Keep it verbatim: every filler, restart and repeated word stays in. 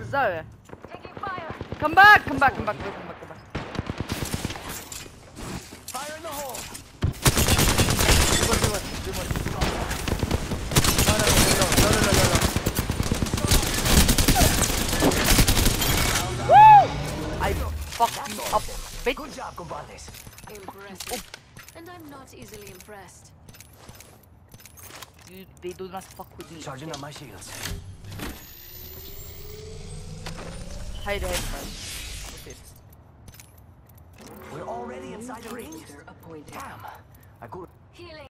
So, come back, come back, come back, come back, come back, come back. Fire in the hole. Do one, do one, do one. No, no, no, no, no, no, no, no. Woo! I fucked you up, bitch. Good job, compadres. Impressive. And I'm not easily impressed. You, they do not fuck with me. Charging up my shields. Hide, hide, hide. Okay. We're already inside the ring. Appointed. Damn. I could. Healing.